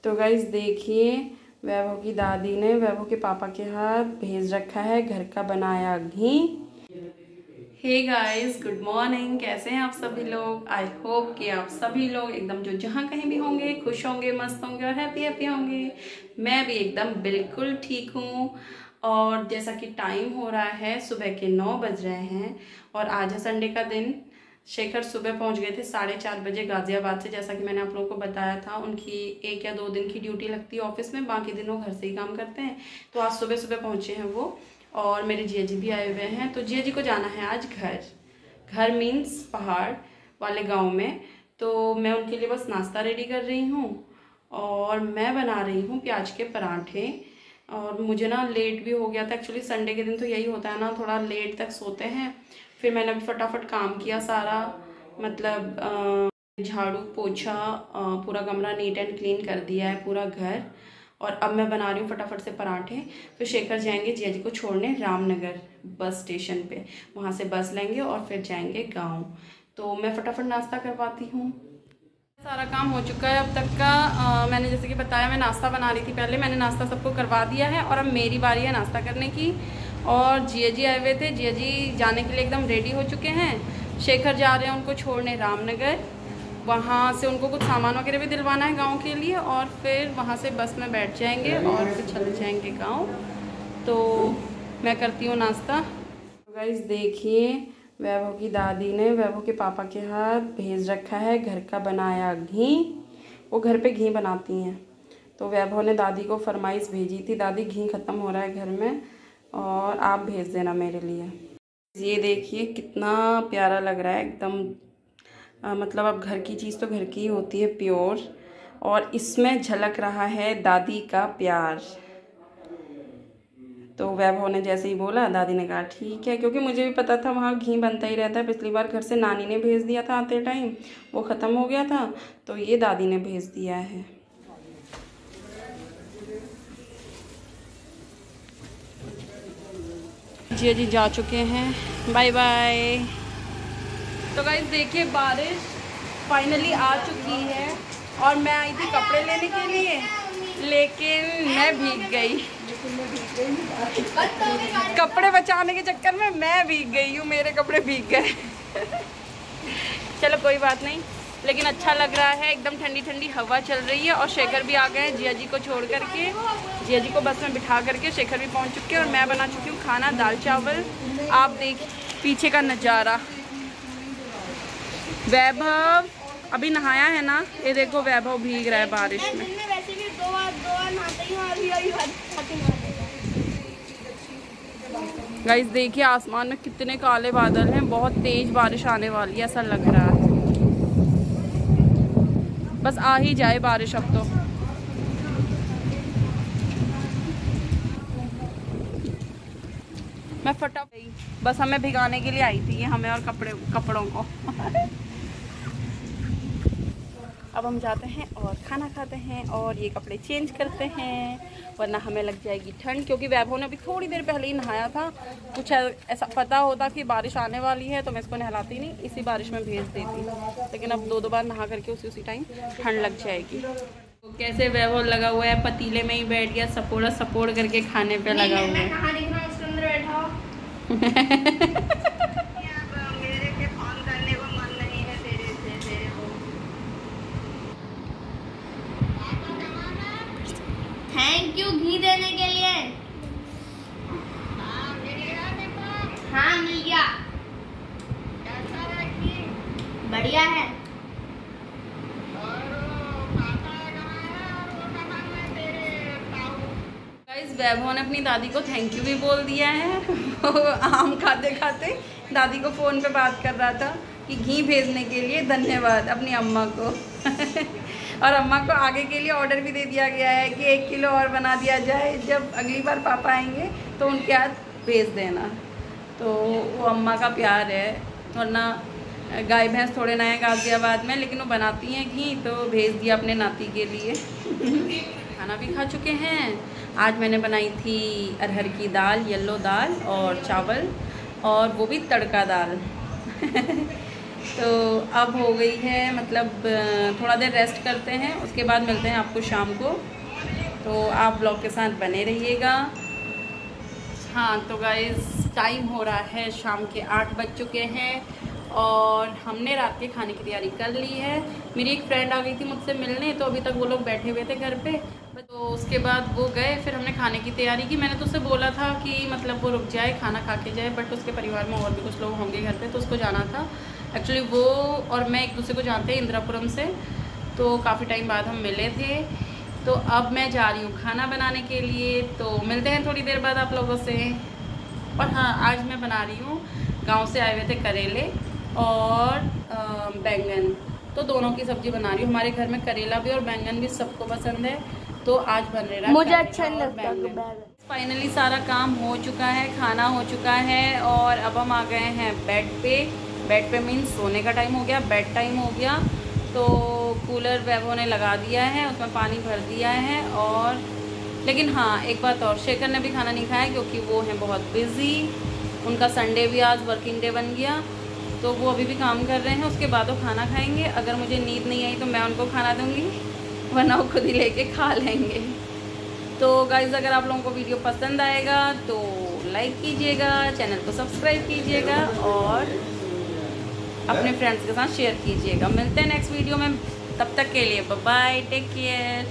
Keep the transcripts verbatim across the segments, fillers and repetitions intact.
तो गाइस देखिए, वैभव की दादी ने वैभव के पापा के हाथ भेज रखा है घर का बनाया घी। Hey guys, good morning. कैसे हैं आप सभी लोग? आई होप कि आप सभी लोग एकदम जो जहाँ कहीं भी होंगे खुश होंगे, मस्त होंगे और हैप्पी हैप्पी होंगे। मैं भी एकदम बिल्कुल ठीक हूँ। और जैसा कि टाइम हो रहा है, सुबह के नौ बज रहे हैं और आज है संडे का दिन। शेखर सुबह पहुंच गए थे साढ़े चार बजे गाजियाबाद से। जैसा कि मैंने आप लोगों को बताया था, उनकी एक या दो दिन की ड्यूटी लगती है ऑफिस में, बाकी दिन वो घर से ही काम करते हैं। तो आज सुबह सुबह पहुंचे हैं वो, और मेरे जिया जी भी आए हुए हैं। तो जिया जी को जाना है आज घर। घर मीन्स पहाड़ वाले गांव में। तो मैं उनके लिए बस नाश्ता रेडी कर रही हूँ और मैं बना रही हूँ प्याज के पराठे। और मुझे ना लेट भी हो गया था। एक्चुअली संडे के दिन तो यही होता है ना, थोड़ा लेट तक सोते हैं। फिर मैंने अभी फटाफट काम किया सारा, मतलब झाड़ू पोछा, पूरा कमरा नीट एंड क्लीन कर दिया है, पूरा घर। और अब मैं बना रही हूँ फटाफट से पराठे। फिर शेखर जाएंगे जिया जी को छोड़ने रामनगर बस स्टेशन पे। वहाँ से बस लेंगे और फिर जाएंगे गांव। तो मैं फटाफट नाश्ता करवाती हूँ। सारा काम हो चुका है अब तक का। आ, मैंने जैसे कि बताया, मैं नाश्ता बना रही थी पहले। मैंने नाश्ता सबको करवा दिया है और अब मेरी बारी है नाश्ता करने की। और जिया जी आए हुए थे, जिया जी जाने के लिए एकदम रेडी हो चुके हैं। शेखर जा रहे हैं उनको छोड़ने रामनगर। वहाँ से उनको कुछ सामान वगैरह भी दिलवाना है गांव के लिए, और फिर वहाँ से बस में बैठ जाएंगे और फिर चले जाएंगे गांव। तो मैं करती हूँ नाश्ता। तो गाइस देखिए, वैभव की दादी ने वैभव के पापा के हाथ भेज रखा है घर का बनाया घी। वो घर पे घी बनाती हैं। तो वैभव ने दादी को फरमाइश भेजी थी, दादी घी ख़त्म हो रहा है घर में और आप भेज देना मेरे लिए। ये देखिए कितना प्यारा लग रहा है एकदम। आ, मतलब अब घर की चीज़ तो घर की ही होती है, प्योर। और इसमें झलक रहा है दादी का प्यार। तो वैभव ने जैसे ही बोला, दादी ने कहा ठीक है, क्योंकि मुझे भी पता था वहाँ घी बनता ही रहता है। पिछली बार घर से नानी ने भेज दिया था आते टाइम, वो ख़त्म हो गया था, तो ये दादी ने भेज दिया है। जी जी जा चुके हैं, बाय बाय। तो गाइस देखिए, बारिश फाइनली आ चुकी है और मैं आई थी कपड़े लेने के लिए, लेकिन मैं भीग गई। कपड़े बचाने के चक्कर में मैं भीग गई हूँ, मेरे कपड़े भीग गए। चलो कोई बात नहीं, लेकिन अच्छा लग रहा है। एकदम ठंडी ठंडी हवा चल रही है और शेखर भी आ गए हैं जिया जी को छोड़ करके। जिया जी को बस में बिठा करके शेखर भी पहुँच चुके हैं और मैं बना चुकी हूँ खाना, दाल चावल। आप देख पीछे का नज़ारा। वैभव अभी नहाया है ना, ये देखो वैभव भीग रहा है बारिश में। गाइस देखिए, आसमान में कितने काले बादल हैं, बहुत तेज बारिश आने वाली है ऐसा लग रहा है। बस आ ही जाए बारिश अब तो। मैं फटाफट, बस हमें भिगाने के लिए आई थी, ये हमें और कपड़े कपड़ों को। अब हम जाते हैं और खाना खाते हैं और ये कपड़े चेंज करते हैं, वरना हमें लग जाएगी ठंड। क्योंकि वैभव ने अभी थोड़ी देर पहले ही नहाया था। कुछ ऐसा पता होता कि बारिश आने वाली है तो मैं इसको नहलाती नहीं, इसी बारिश में भेज देती। लेकिन अब दो दो बार नहा करके उसी उसी टाइम ठंड लग जाएगी। तो कैसे वैभव लगा हुआ है, पतीले में ही बैठ गया, सपोड़ा सपोड़ करके खाने पे लगा हुआ है। थैंक यू घी देने के लिए। हाँ मिल गया, बढ़िया है। गाइस वैभव ने अपनी दादी को थैंक यू भी बोल दिया है। आम खाते खाते दादी को फ़ोन पे बात कर रहा था कि घी भेजने के लिए धन्यवाद अपनी अम्मा को। और अम्मा को आगे के लिए ऑर्डर भी दे दिया गया है कि एक किलो और बना दिया जाए, जब अगली बार पापा आएंगे तो उनके हाथ भेज देना। तो वो अम्मा का प्यार है, वरना गाय भैंस थोड़े ना है गाज़ियाबाद में, लेकिन वो बनाती हैं घी, तो भेज दिया अपने नाती के लिए। खाना भी खा चुके हैं। आज मैंने बनाई थी अरहर की दाल, येलो दाल और चावल, और वो भी तड़का दाल। तो अब हो गई है, मतलब थोड़ा देर रेस्ट करते हैं, उसके बाद मिलते हैं आपको शाम को। तो आप ब्लॉग के साथ बने रहिएगा। हाँ तो गाइस टाइम हो रहा है शाम के आठ बज चुके हैं और हमने रात के खाने की तैयारी कर ली है। मेरी एक फ्रेंड आ गई थी मुझसे मिलने, तो अभी तक वो लोग बैठे हुए थे घर पे। तो उसके बाद वो गए, फिर हमने खाने की तैयारी की। मैंने तो उससे बोला था कि मतलब वो रुक जाए, खाना खा के जाए, बट उसके परिवार में और भी कुछ लोग होंगे घर पे, तो उसको जाना था। एक्चुअली वो और मैं एक दूसरे को जानते हैं इंदिरापुरम से, तो काफ़ी टाइम बाद हम मिले थे। तो अब मैं जा रही हूँ खाना बनाने के लिए, तो मिलते हैं थोड़ी देर बाद आप लोगों से। और हाँ, आज मैं बना रही हूँ, गांव से आए हुए थे करेले और बैंगन, तो दोनों की सब्ज़ी बना रही हूँ। हमारे घर में करेला भी और बैंगन भी सबको पसंद है, तो आज बन रहा है। मुझे अच्छा नहीं लगता बैंगन। फाइनली सारा काम हो चुका है, खाना हो चुका है और अब हम आ गए हैं बेड पे। बेड पे मीन्स सोने का टाइम हो गया, बेड टाइम हो गया। तो कूलर वैभव ने लगा दिया है, उसमें पानी भर दिया है। और लेकिन हाँ एक बात और, शेखर ने भी खाना नहीं खाया क्योंकि वो हैं बहुत बिज़ी। उनका संडे भी आज वर्किंग डे बन गया, तो वो अभी भी काम कर रहे हैं। उसके बाद वो खाना खाएंगे। अगर मुझे नींद नहीं आई तो मैं उनको खाना दूँगी, वरना वो खुद ही लेके खा लेंगे। तो गाइज़ अगर आप लोगों को वीडियो पसंद आएगा तो लाइक कीजिएगा, चैनल को सब्सक्राइब कीजिएगा और अपने फ्रेंड्स के साथ शेयर कीजिएगा। मिलते हैं नेक्स्ट वीडियो में, तब तक के लिए बाय बाय, टेक केयर।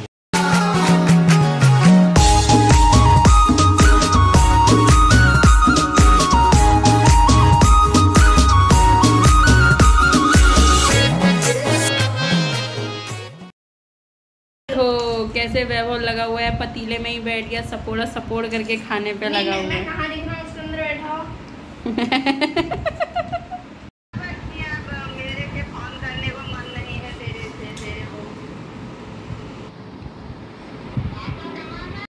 तो कैसे वैभव लगा हुआ है, पतीले में ही बैठ गया, सपोड़ा सपोड़ करके खाने पे लगा हुआ है। मैं कहाँ दिख रहा हूँ, उसके अंदर बैठा हो।